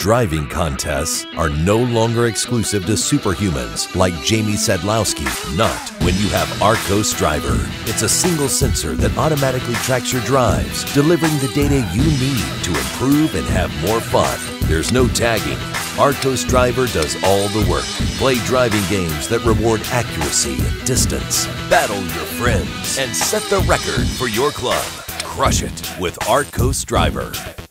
driving contests are no longer exclusive to superhumans like Jamie Sadlowski. Not when you have Arccos Driver. It's a single sensor that automatically tracks your drives, delivering the data you need to improve and have more fun. There's no tagging. Arccos Driver does all the work. Play driving games that reward accuracy and distance. Battle your friends and set the record for your club. Crush it with Arccos Driver.